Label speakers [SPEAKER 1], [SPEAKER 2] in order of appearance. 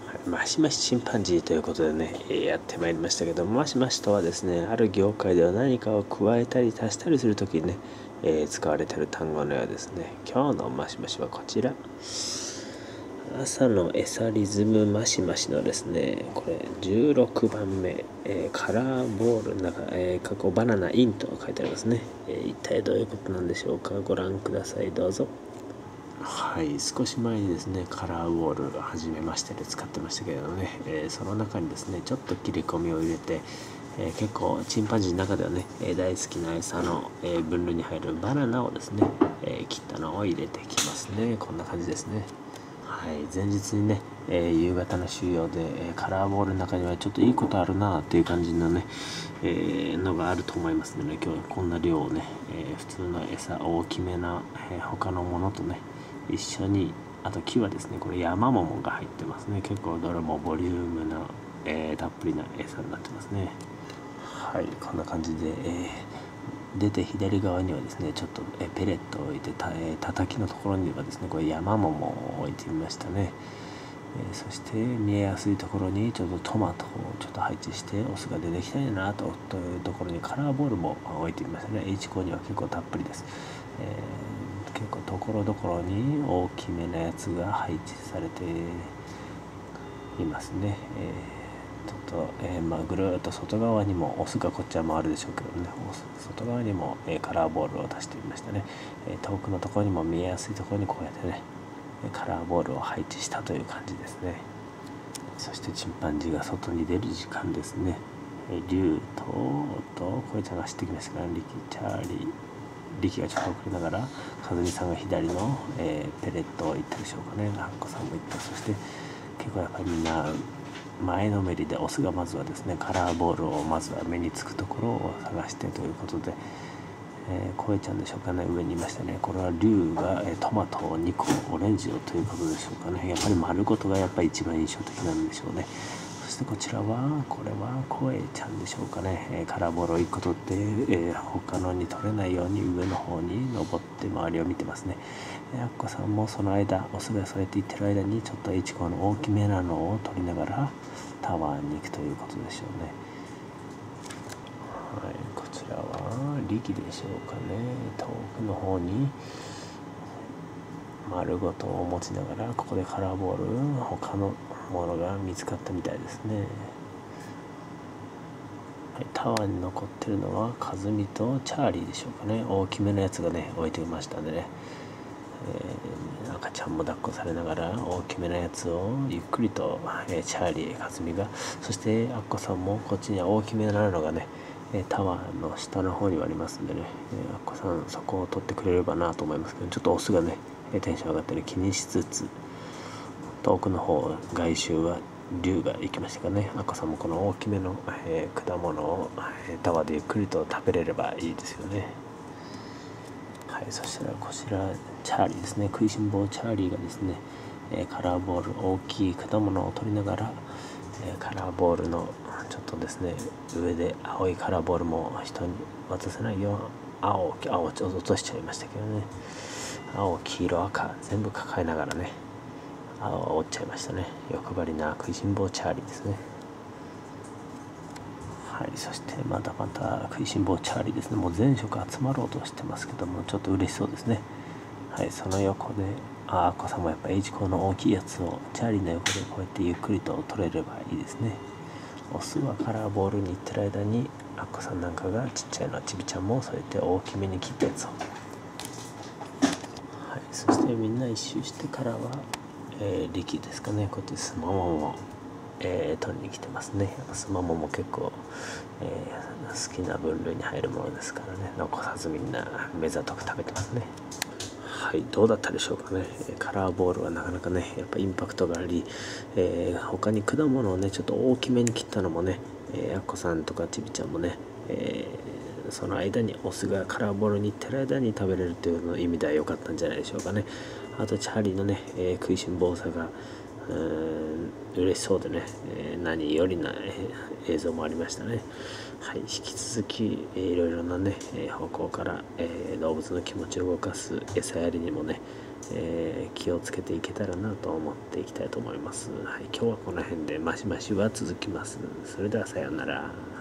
[SPEAKER 1] マシマシチンパンジーということでね、やってまいりましたけど、マシマシとはですね、ある業界では何かを加えたり足したりするときにね、使われている単語のようですね。今日のマシマシはこちら。朝の餌リズムマシマシのですね、これ16番目、カラーボールの中、過去バナナインと書いてありますね。一体どういうことなんでしょうか。ご覧ください、どうぞ。はい、少し前にですねカラーウォール初めましてで使ってましたけれどもね、その中にですねちょっと切り込みを入れて、結構チンパンジーの中ではね、大好きな餌の、分類に入るバナナをですね、切ったのを入れてきますね。こんな感じですね。はい、前日にね、夕方の収容で、カラーボールの中にはちょっといいことあるなっていう感じのね、のがあると思いますので、今日はこんな量をね、普通の餌大きめな、他のものとね一緒に、あと木はですねこれ山桃が入ってますね。結構どれもボリュームな、たっぷりな餌になってますね。はい、こんな感じで、出て左側にはですねちょっと、ペレットを置いて叩きのところにはですねこれ山桃を置いてみましたね。そして見えやすいところにちょっとトマトをちょっと配置してオスが出てきたいなというところにカラーボールも置いてみましたね。 H コには結構たっぷりです。結構ところどころに大きめなやつが配置されていますね。ちょっと、ぐるっと外側にもオスがこっちは回るでしょうけどね、外側にも、カラーボールを出してみましたね。遠くのところにも見えやすいところにこうやってねカラーボールを配置したという感じですね。そしてチンパンジーが外に出る時間ですね。リュウとコエちゃんが走ってきましたから、リキチャーリーリキがちょっと遅れながらカズミさんが左の、ペレットを行ったでしょうかね。ハンコさんも行った。そして結構やっぱりみんな前のめりでオスがまずはですねカラーボールをまずは目につくところを探してということで、コエちゃんでしょうかね、上にいましたね。これはリュウが、トマトを2個オレンジをということでしょうかね。やっぱり丸ごとがやっぱり一番印象的なんでしょうね。そしてこちらはこれはコエちゃんでしょうかね。カラーボールを1個取って、他のに取れないように上の方に登って周りを見てますね。アッコさんもその間オスがそうやって行ってる間にちょっと H コの大きめなのを取りながらタワーに行くということでしょうね。はい、こちらは力でしょうかね。遠くの方に丸ごとを持ちながらここでカラーボール他のものが見つかったみたいですね。はい、タワーに残ってるのはカズミとチャーリーでしょうかね。大きめのやつがね置いていましたんでね、赤ちゃんも抱っこされながら大きめなやつをゆっくりと、チャーリーカズミが、そしてアッコさんもこっちには大きめなのがねタワーの下の方にはありますんでね、アッコさんそこを取ってくれればなと思いますけど、ちょっとオスがねテンション上がってる気にしつつ、遠くの方外周は竜が行きましたかね。アッコさんもこの大きめの、果物を、タワーでゆっくりと食べれればいいですよね。はい、そしたらこちらチャーリーですね。食いしん坊チャーリーがですね、カラーボール大きい果物を取りながら、カラーボールのちょっとですね上で青いカラーボールも人に渡せないよう青ちょっと落としちゃいましたけどね、青黄色赤全部抱えながらね青を折っちゃいましたね。欲張りな食いしん坊チャーリーですね。はい、そしてまたまた食いしん坊チャーリーですね。もう全色集まろうとしてますけどもちょっと嬉しそうですね。はい、その横でアッコさんもやっぱ H コの大きいやつをチャーリーの横でこうやってゆっくりと取れればいいですね。オスはカラーボールに行ってる間にアッコさんなんかがちっちゃいのはちびちゃんもそうやって大きめに切ったやつを、はい、そしてみんな一周してからは、力ですかね、こうやってスマモも、取りに来てますね。スマモも結構、好きな分類に入るものですからね、残さずみんな目ざとく食べてますね。はい、どうだったでしょうかね。カラーボールはなかなかねやっぱインパクトがあり、他に果物をねちょっと大きめに切ったのもね、アッコさんとかちびちゃんもね、その間にオスがカラーボールに行ってる間に食べれるというの意味では良かったんじゃないでしょうかね。あとチャーリーのね、食いしん坊さが嬉しそうでね、何よりな、映像もありましたね。はい、引き続き、いろいろなね、方向から、動物の気持ちを動かす餌やりにもね、 気をつけていけたらなと思っていきたいと思います。はい、今日はこの辺でマシマシは続きます。それではさようなら。